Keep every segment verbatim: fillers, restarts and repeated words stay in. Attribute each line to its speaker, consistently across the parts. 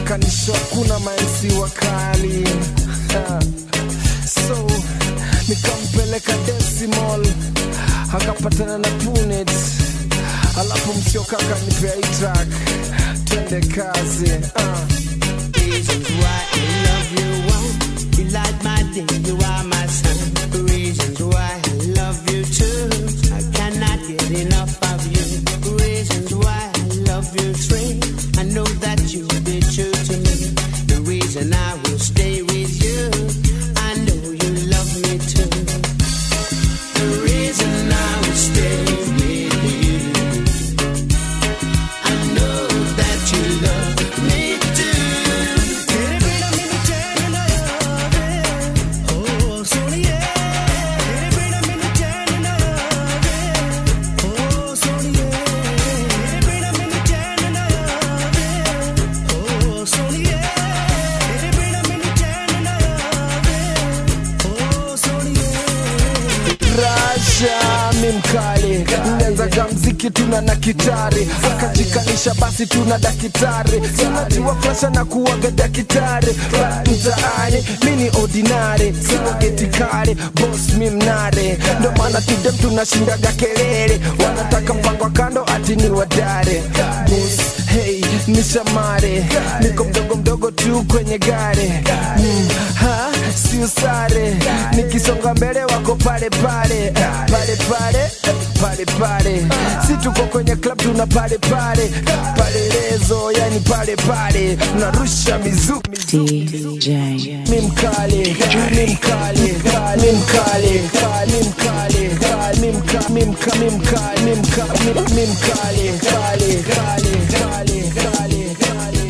Speaker 1: akanisho kuna maensi wakali. So nikampeleka Decimal, akapatana na Punet, alafu msioka kanipea hii track. Twende kazi. uh.
Speaker 2: Reasons why I love you, wow. You light my day, you are my sun. Reasons why I love you too. I cannot get enough of you. Reasons why I love you straight. I know that you'll be true to me. The reason I will stay with you, I know you love me too. The reason I will stay with you, I know that you love me too.
Speaker 1: Mkali ndenza gamziki tuna na kitari, akajikanisha basi tuna dakitari, sinatiwa flasha na kuwaga dakitari. Mtaani mini ordinary, siwa getikari, boss mi mnare. Ndo maana tudem tunashindaga kelele, wanataka mpango kando ati ni wadare. Boss hey ni shamare, niko mdogo mdogo tu kwenye gari. mm, ha si usare, nikisonga mbele wako pale pale pale pale pale pale. Si tuko kwenye club tuna pale pale pale lezo, yani pale pale narusha mizuki. D J mi mkali mi mkali mi mkali mi mkali mi mkali mi mkali mi mkali mi mkali mi mkali kali kali kali kali kali.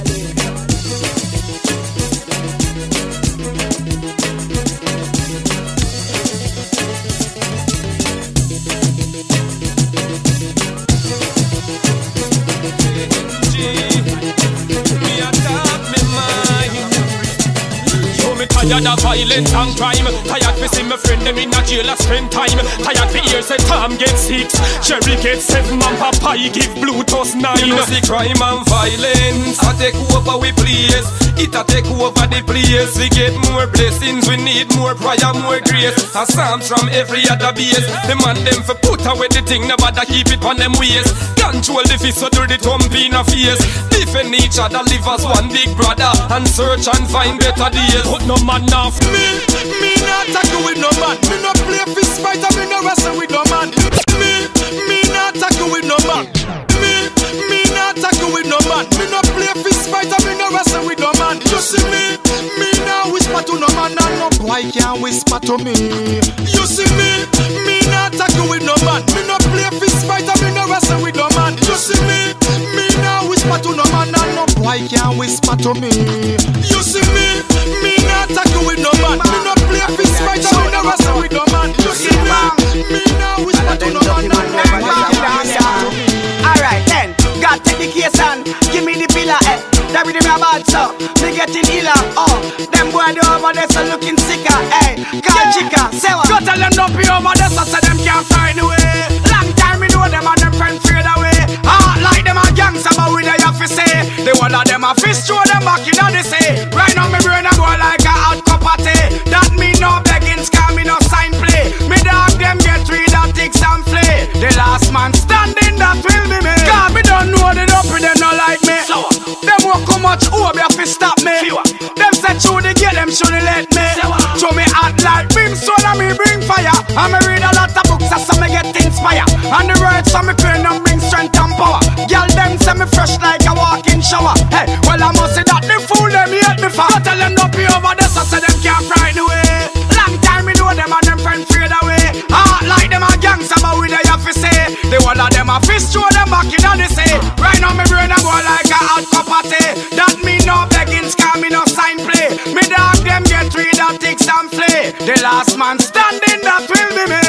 Speaker 3: Tired of violence and crime. Tired to see my friend them in a jail and spend time. Tired to hear say Tom get six, Jerry get seven, and Papa give Bluetooth nine. You know see crime and violence I take over we place. It a take over the place. We get more blessings, we need more prayer, more grace. A psalms from every other base. The man them for put away the thing, nobody keep it on them ways. Control the fist so do the thump in a face. Defend each other, live as one big brother, and search and find better days. But no man off me, me not tackle with no man. Me no play fist fight and me no wrestle with no man. Me, me not tackle with no man. Me, me not tackle with no man. Me no play fist fight and me no wrestle with no man. You see me, me now whisper to no man and no boy can whisper to me. You see me, me not tackle with no man. Me no play fist fight and me no wrestle with no man. You see me, me now whisper to no man and no boy can whisper to me. You see me, me not tackle with no man. Me no play fist fight and me no wrestle with no man. You see me, me now whisper to no man and no boy can whisper to me.
Speaker 4: Alright then, God take the case and give me the pillar, eh. That with me a bad so, me getting iller. Oh, them boy they over there so looking sicker, eh. Call chica, say what? Go tell them don't be over there so say them can't find the way. Long time me know them and them friend fade away. Ah, like them a gangster but we they have to say. They one of them a fist throw them back in the say. Right now me brain a go like a hot cup of tea. That me no begging scam, me no sign play. Me dog them get rid of ticks and flay. The last man standing that will be me. God me don't know the dopey them no like me. So, them walk how much hope you fi stop me. Them say through the gate them should let me. Show me hot like brimstone and me bring fire. And me read a lot of books so me get inspired. And the words so me pen and bring strength and power. Girl them say me fresh like a walking shower. Hey, well I must say that the fool them hate me for. Tell them not be over there so say them can't frighten away. Long time me know them and them friend fade away. Ah, like them a gangster but we they have to say. They one of them a fist throw them back in and they say. Right now me brain a go like a hot cup of tea. That me no begging scam, me no sign play. Me dog them get rid of ticks and flay. The last man standing that will be me.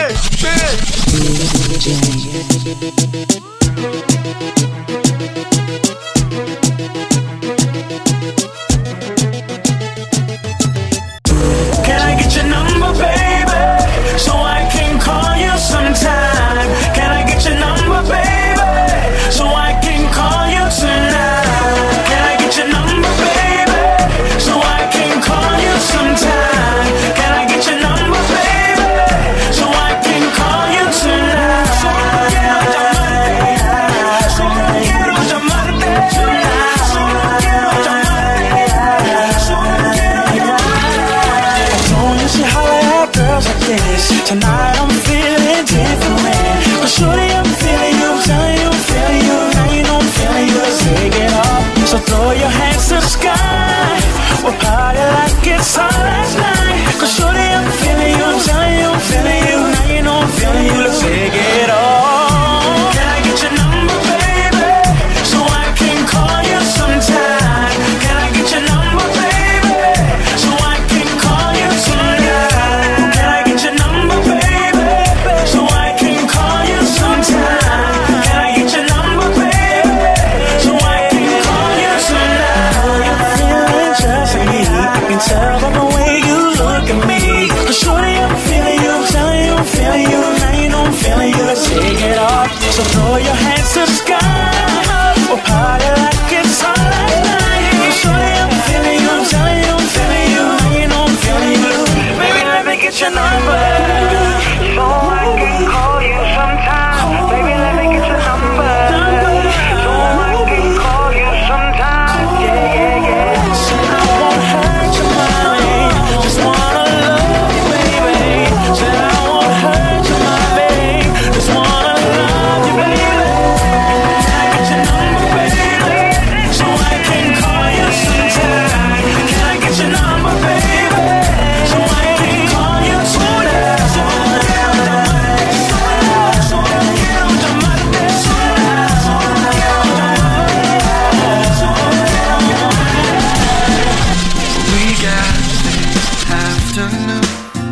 Speaker 5: can tell by the way you look at me. Shorty, I'm feeling you, I'm telling you, I'm feeling you. Now you know I'm feeling you, let's take it off. So throw your hands to the sky, we'll party like it's all night. Shorty, I'm feeling you, I'm telling you, I'm feeling you. Now you know I'm feeling you. Baby, let me get your number, so I can call you sometime. Baby, let me get your number, so I can call you sometime. Yeah, yeah, yeah. So I won't hurt your mind, just wanna love you, baby. Said I won't hurt your mind, babe. Just wanna love you, baby. Can I get your number, baby, so I can call you sometime? Can I get your number, baby, so I can call you tonight? So I can get on the mic, so I can get on the mic, so I can get on the mic, so I can get on the mic.
Speaker 6: We got the afternoon.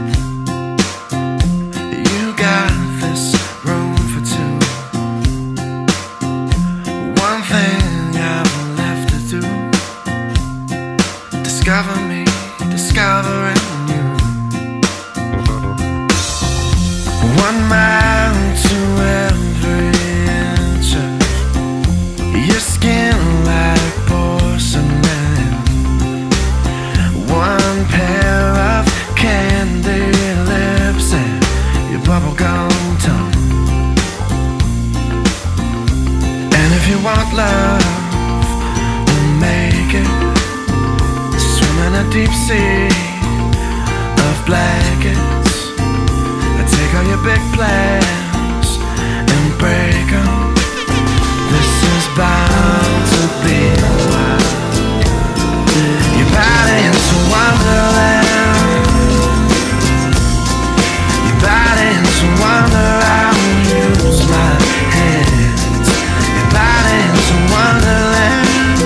Speaker 6: You got this room for two. One thing I've left to do: discover me, discovering you. One mile to every inch of your skin like porcelain. One pair of candy lips and your bubblegum tongue. And if you want love, we'll make it. Swim in a deep sea of blankets. Take all your big plans and break them. This is bound to be wild. Your body into wonderland. Your body into wonder. I will use my hands. Your body into wonderland.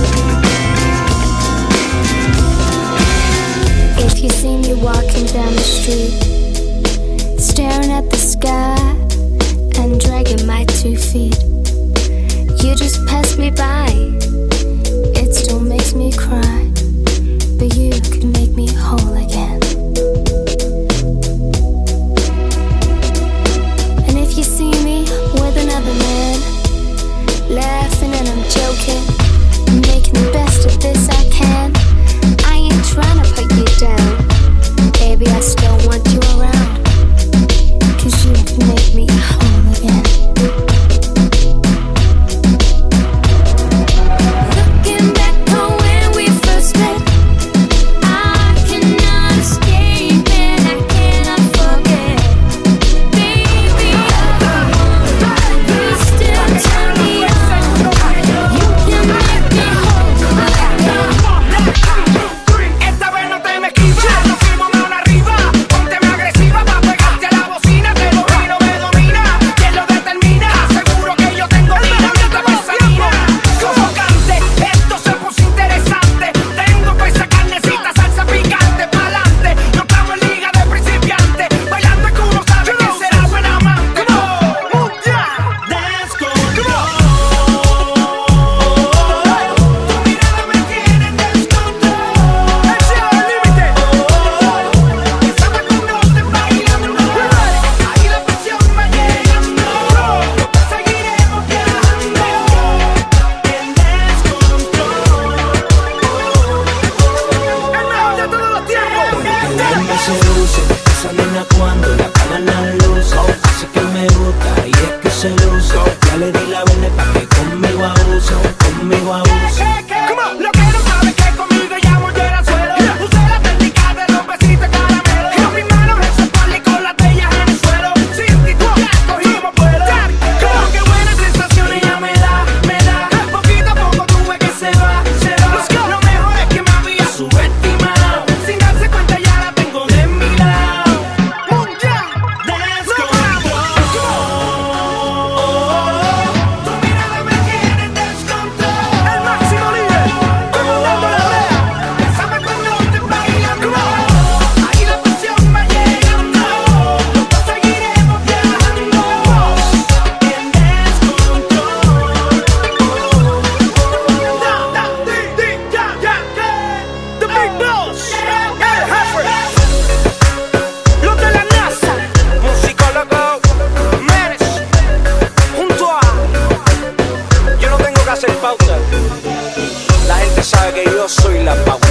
Speaker 7: If you see me walking down the street, staring at the sky and dragging my two feet, you just pass me by. It still makes me cry, but you can make me whole again. And if you see me with another man, laughing and I'm joking, making the best of this I can, I ain't trying to put you down. Baby, I still want you around, 'cause you can make me whole again.
Speaker 8: que yo soy la pauta.